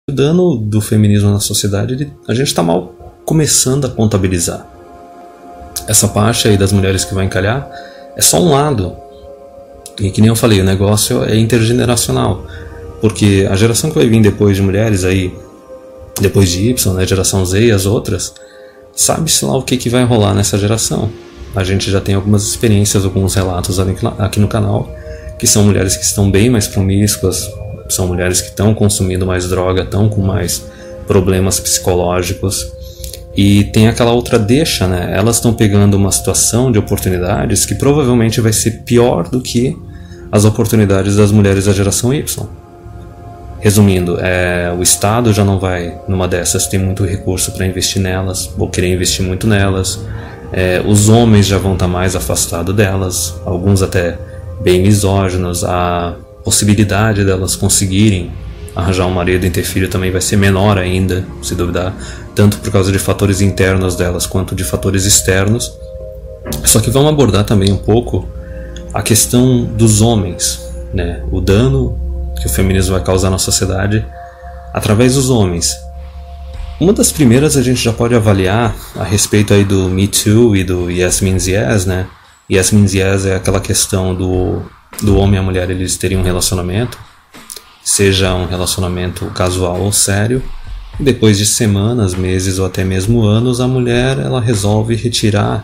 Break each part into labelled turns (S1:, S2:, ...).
S1: O dano do feminismo na sociedade, a gente está mal começando a contabilizar. Essa parte aí das mulheres que vai encalhar é só um lado. E que nem eu falei, o negócio é intergeneracional. Porque a geração que vai vir depois de mulheres aí, depois de Y, né, geração Z e as outras, sabe-se lá o que vai rolar nessa geração. A gente já tem algumas experiências, alguns relatos aqui no canal, que são mulheres que estão bem mais promíscuas, são mulheres que estão consumindo mais droga, estão com mais problemas psicológicos. E tem aquela outra deixa, né? Elas estão pegando uma situação de oportunidades que provavelmente vai ser pior do que as oportunidades das mulheres da geração Y. Resumindo, o Estado já não vai, numa dessas, ter muito recurso para investir nelas, ou querer investir muito nelas. Os homens já vão estar mais afastados delas, alguns até bem misóginos. A possibilidade delas conseguirem arranjar um marido e ter filho também vai ser menor ainda, se duvidar, tanto por causa de fatores internos delas quanto de fatores externos. Só que vamos abordar também um pouco a questão dos homens, né? O dano que o feminismo vai causar na sociedade através dos homens. Uma das primeiras a gente já pode avaliar a respeito aí do Me Too e do Yes Means Yes, né? Yes Means Yes é aquela questão do homem e a mulher eles terem um relacionamento, seja um relacionamento casual ou sério, e depois de semanas, meses ou até mesmo anos, a mulher ela resolve retirar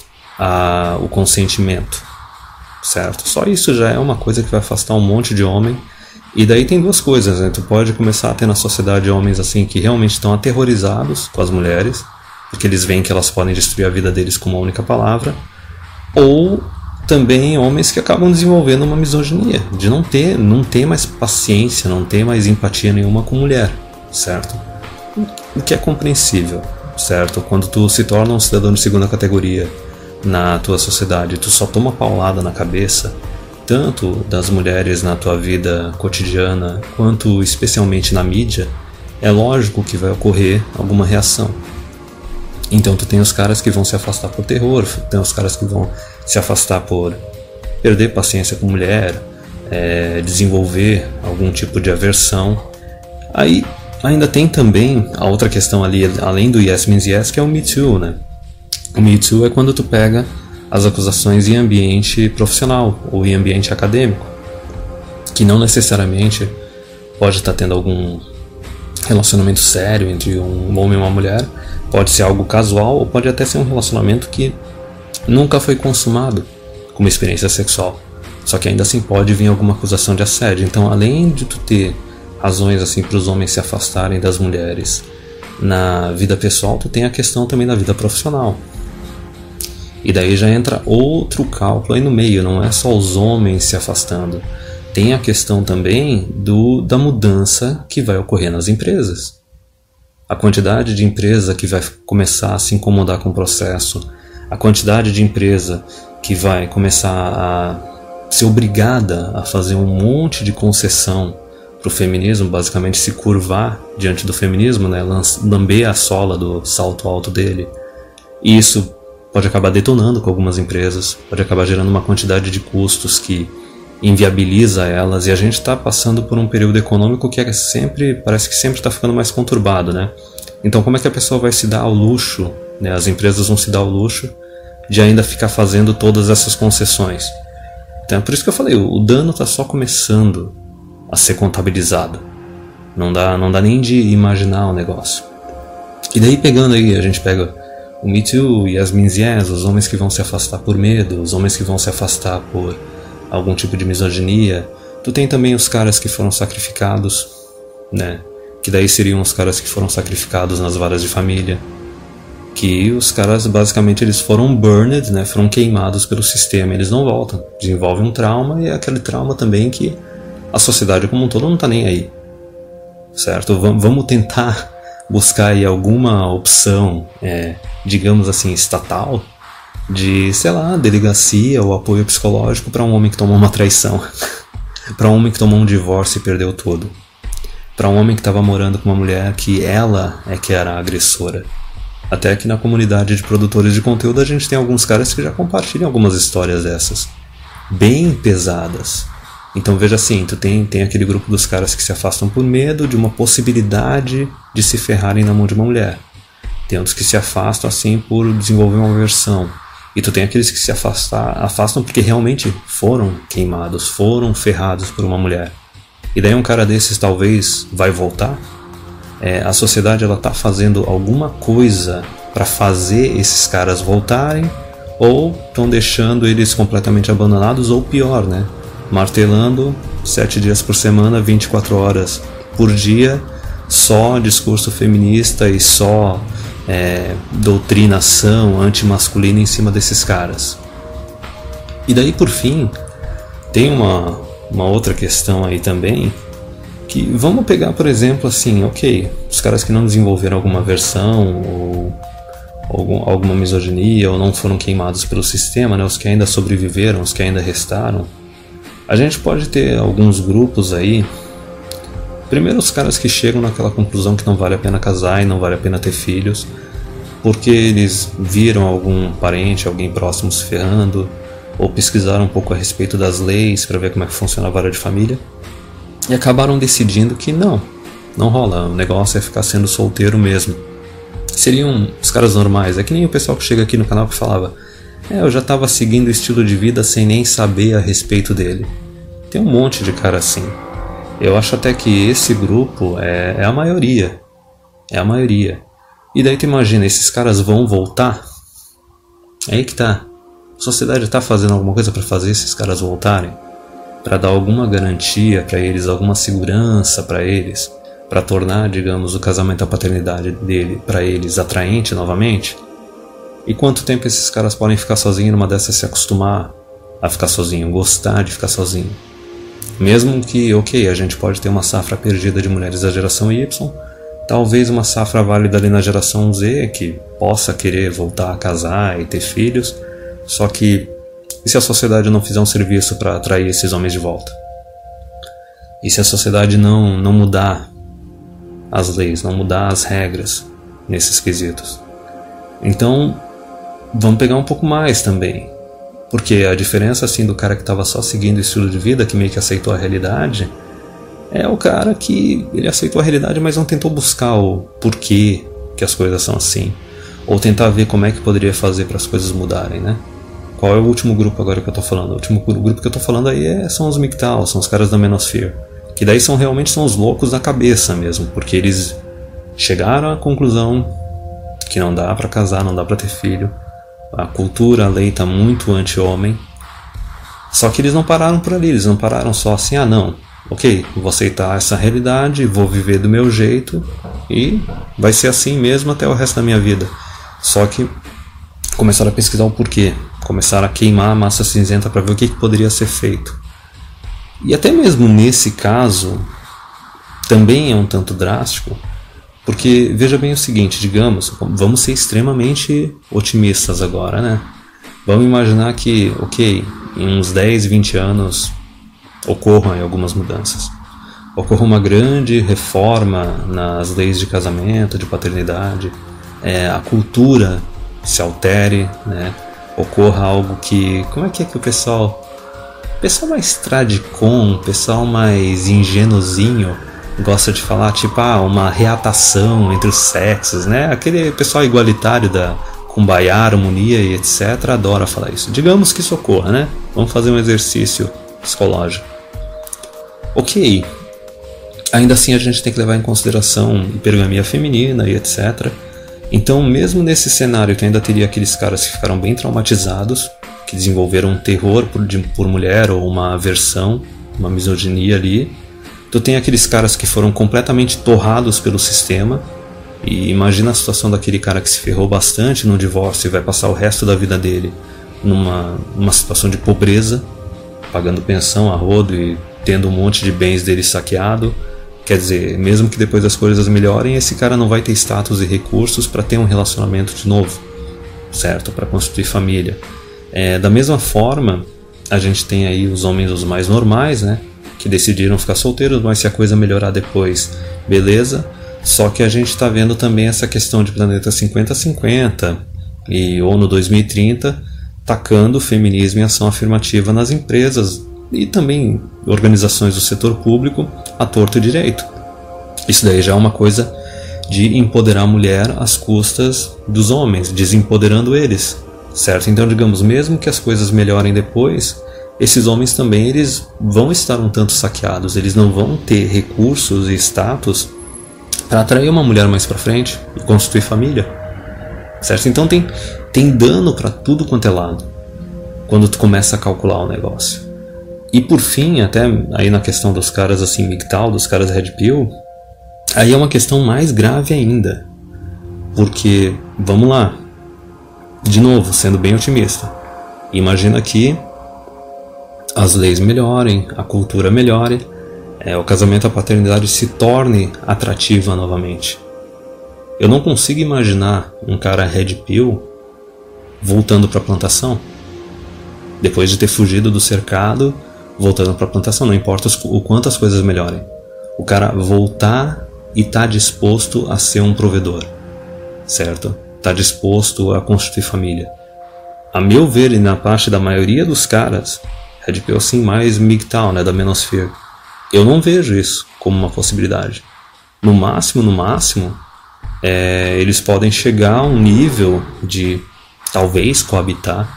S1: o consentimento, certo? Só isso já é uma coisa que vai afastar um monte de homem. E daí tem duas coisas, né? Tu pode começar a ter na sociedade homens assim que realmente estão aterrorizados com as mulheres, porque eles veem que elas podem destruir a vida deles com uma única palavra, ou também homens que acabam desenvolvendo uma misoginia, de não ter mais paciência, não ter mais empatia nenhuma com mulher, certo? O que é compreensível, certo? Quando tu se torna um cidadão de segunda categoria na tua sociedade, tu só toma paulada na cabeça, tanto das mulheres na tua vida cotidiana, quanto especialmente na mídia, é lógico que vai ocorrer alguma reação. Então tu tem os caras que vão se afastar por terror, tem os caras que vão se afastar por perder paciência com mulher, desenvolver algum tipo de aversão. Aí ainda tem também a outra questão ali, além do Yes Means Yes, que é o Me Too, né? O Me Too é quando tu pega as acusações em ambiente profissional ou em ambiente acadêmico, que não necessariamente pode estar tendo algum relacionamento sério entre um homem e uma mulher, pode ser algo casual ou pode até ser um relacionamento que nunca foi consumado como experiência sexual, só que ainda assim pode vir alguma acusação de assédio. Então, além de tu ter razões assim para os homens se afastarem das mulheres na vida pessoal, tu tem a questão também da vida profissional. E daí já entra outro cálculo aí no meio, não é só os homens se afastando. Tem a questão também da mudança que vai ocorrer nas empresas. A quantidade de empresa que vai começar a se incomodar com o processo, a quantidade de empresa que vai começar a ser obrigada a fazer um monte de concessão para o feminismo, basicamente se curvar diante do feminismo, né? Lamber a sola do salto alto dele. E isso pode acabar detonando com algumas empresas, pode acabar gerando uma quantidade de custos que inviabiliza elas, e a gente está passando por um período econômico que parece que sempre está ficando mais conturbado, né? Então como é que a pessoa vai se dar ao luxo, né? As empresas vão se dar ao luxo de ainda ficar fazendo todas essas concessões. Então é por isso que eu falei, o dano está só começando a ser contabilizado, não dá nem de imaginar o negócio. E daí pegando aí, a gente pega o Me Too e as Means Yes, os homens que vão se afastar por medo, os homens que vão se afastar por algum tipo de misoginia. Tu tem também os caras que foram sacrificados, né? Que daí seriam os caras que foram sacrificados nas varas de família. Que os caras basicamente eles foram burned, né? Foram queimados pelo sistema, eles não voltam. Desenvolvem um trauma e é aquele trauma também que a sociedade como um todo não tá nem aí. Certo? Vamos tentar buscar aí alguma opção, digamos assim, estatal, de, sei lá, delegacia ou apoio psicológico para um homem que tomou uma traição, para um homem que tomou um divórcio e perdeu tudo, para um homem que estava morando com uma mulher que ela é que era a agressora. Até que na comunidade de produtores de conteúdo a gente tem alguns caras que já compartilham algumas histórias dessas, bem pesadas, Então veja assim, tu tem aquele grupo dos caras que se afastam por medo de uma possibilidade de se ferrarem na mão de uma mulher. Tem outros que se afastam assim por desenvolver uma aversão. E tu tem aqueles que se afastam porque realmente foram queimados, foram ferrados por uma mulher. E daí um cara desses talvez vai voltar? A sociedade ela tá fazendo alguma coisa para fazer esses caras voltarem, ou estão deixando eles completamente abandonados, ou pior, né? Martelando 7 dias por semana, 24 horas por dia, só discurso feminista e só doutrinação antimasculina em cima desses caras. E daí por fim, tem uma outra questão aí também, que vamos pegar por exemplo assim, ok, os caras que não desenvolveram alguma aversão ou alguma misoginia ou não foram queimados pelo sistema, né, os que ainda sobreviveram, os que ainda restaram, a gente pode ter alguns grupos aí. Primeiro, os caras que chegam naquela conclusão que não vale a pena casar e não vale a pena ter filhos, porque eles viram algum parente, alguém próximo se ferrando, ou pesquisaram um pouco a respeito das leis para ver como é que funciona a vara de família, e acabaram decidindo que não rola, o negócio é ficar sendo solteiro mesmo. Seriam os caras normais, é que nem o pessoal que chega aqui no canal que falava: eu já estava seguindo o estilo de vida sem nem saber a respeito dele. Tem um monte de cara assim. Eu acho até que esse grupo é a maioria. É a maioria. E daí tu imagina, esses caras vão voltar? É aí que tá. A sociedade tá fazendo alguma coisa para fazer esses caras voltarem? Para dar alguma garantia para eles, alguma segurança para eles? Para tornar, digamos, o casamento, a paternidade dele para eles atraente novamente? E quanto tempo esses caras podem ficar sozinhos numa dessas, se acostumar a ficar sozinho, gostar de ficar sozinho? Mesmo que, ok, a gente pode ter uma safra perdida de mulheres da geração Y, talvez uma safra válida ali na geração Z, que possa querer voltar a casar e ter filhos, só que e se a sociedade não fizer um serviço para atrair esses homens de volta? E se a sociedade não mudar as leis, não mudar as regras nesses quesitos? Então, vamos pegar um pouco mais também. Porque a diferença assim do cara que estava só seguindo o estilo de vida, que meio que aceitou a realidade, é o cara que ele aceitou a realidade, mas não tentou buscar o porquê que as coisas são assim, ou tentar ver como é que poderia fazer para as coisas mudarem, né? Qual é o último grupo agora que eu tô falando? O último grupo que eu tô falando aí são os MGTOW, são os caras da Manosphere, que daí realmente são os loucos da cabeça mesmo, porque eles chegaram à conclusão que não dá para casar, não dá para ter filho. A cultura, a lei está muito anti-homem. Só que eles não pararam por ali, eles não pararam só assim, não, ok, vou aceitar essa realidade, vou viver do meu jeito e vai ser assim mesmo até o resto da minha vida. Só que começaram a pesquisar o porquê, começaram a queimar a massa cinzenta para ver o que poderia ser feito. E até mesmo nesse caso, também é um tanto drástico, porque veja bem o seguinte, digamos, vamos ser extremamente otimistas agora, né? Vamos imaginar que, ok, em uns 10, 20 anos ocorram aí algumas mudanças. Ocorra uma grande reforma nas leis de casamento, de paternidade, a cultura se altere, né? Ocorra algo que... Como é que o pessoal mais tradicom, o pessoal mais ingênuozinho gosta de falar, tipo, uma reatação entre os sexos, né? Aquele pessoal igualitário da Kumbaya, harmonia e etc. adora falar isso. Digamos que isso ocorra, né? Vamos fazer um exercício psicológico. Ok, ainda assim a gente tem que levar em consideração hipergamia feminina e etc. Então, mesmo nesse cenário que ainda teria aqueles caras que ficaram bem traumatizados, que desenvolveram um terror por mulher ou uma aversão, uma misoginia ali, tu tem aqueles caras que foram completamente torrados pelo sistema, e imagina a situação daquele cara que se ferrou bastante no divórcio e vai passar o resto da vida dele numa situação de pobreza, pagando pensão a rodo e tendo um monte de bens dele saqueado. Quer dizer, mesmo que depois as coisas melhorem, esse cara não vai ter status e recursos para ter um relacionamento de novo, certo? Para constituir família. Da mesma forma, a gente tem aí os homens os mais normais, né? Que decidiram ficar solteiros, mas se a coisa melhorar depois, beleza. Só que a gente está vendo também essa questão de planeta 50-50 e ONU 2030 tacando o feminismo em ação afirmativa nas empresas e também organizações do setor público à torto e direito. Isso daí já é uma coisa de empoderar a mulher às custas dos homens, desempoderando eles, certo? Então, digamos, mesmo que as coisas melhorem depois, esses homens também eles vão estar um tanto saqueados, eles não vão ter recursos e status para atrair uma mulher mais para frente e constituir família, certo? Então tem dano para tudo quanto é lado quando tu começa a calcular o negócio. E por fim, até aí na questão dos caras assim MGTOW, dos caras Red Pill, aí é uma questão mais grave ainda, porque, vamos lá, de novo, sendo bem otimista, imagina que as leis melhorem, a cultura melhore, o casamento, a paternidade se torne atrativa novamente. Eu não consigo imaginar um cara Red Pill voltando para a plantação, depois de ter fugido do cercado, voltando para a plantação, não importa o quanto as coisas melhorem. O cara voltar e tá disposto a ser um provedor, certo? Tá disposto a constituir família. A meu ver, e na parte da maioria dos caras, Red Pill assim, mais MGTOW, né, da Menosphere, eu não vejo isso como uma possibilidade. No máximo, eles podem chegar a um nível de talvez coabitar,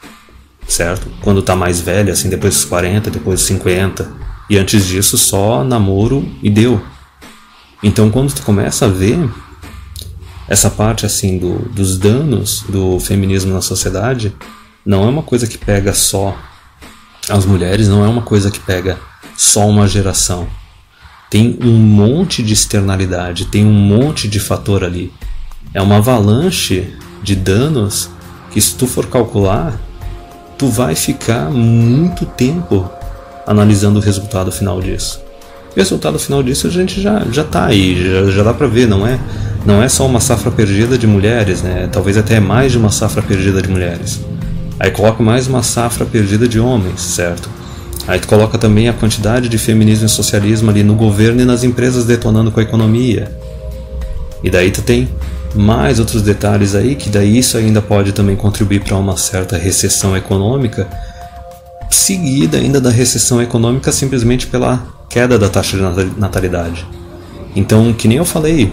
S1: certo? Quando tá mais velho, assim, depois dos 40, depois dos 50, e antes disso só namoro e deu. Então quando tu começa a ver essa parte assim dos danos do feminismo na sociedade, não é uma coisa que pega só as mulheres, não é uma coisa que pega só uma geração. Tem um monte de externalidade, tem um monte de fator ali. É uma avalanche de danos que, se tu for calcular, tu vai ficar muito tempo analisando o resultado final disso. O resultado final disso a gente já tá aí, já dá pra ver, não é só uma safra perdida de mulheres, né? Talvez até mais de uma safra perdida de mulheres. Aí coloca mais uma safra perdida de homens, certo? Aí tu coloca também a quantidade de feminismo e socialismo ali no governo e nas empresas detonando com a economia. E daí tu tem mais outros detalhes aí, que daí isso ainda pode também contribuir para uma certa recessão econômica, seguida ainda da recessão econômica simplesmente pela queda da taxa de natalidade. Então, que nem eu falei,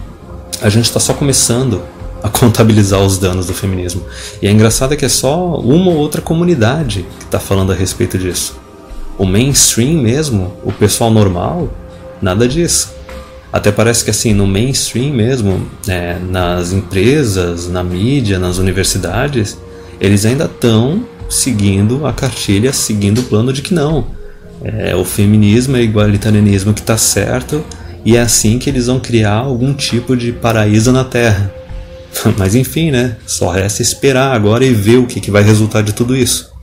S1: a gente está só começando a contabilizar os danos do feminismo. E é engraçado que é só uma ou outra comunidade que está falando a respeito disso. O mainstream mesmo, o pessoal normal, nada disso. Até parece que assim, no mainstream mesmo, nas empresas, na mídia, nas universidades, eles ainda estão seguindo a cartilha, seguindo o plano de que não. O feminismo é igualitarianismo que está certo, e é assim que eles vão criar algum tipo de paraíso na Terra. Mas enfim, né? Só resta esperar agora e ver o que vai resultar de tudo isso.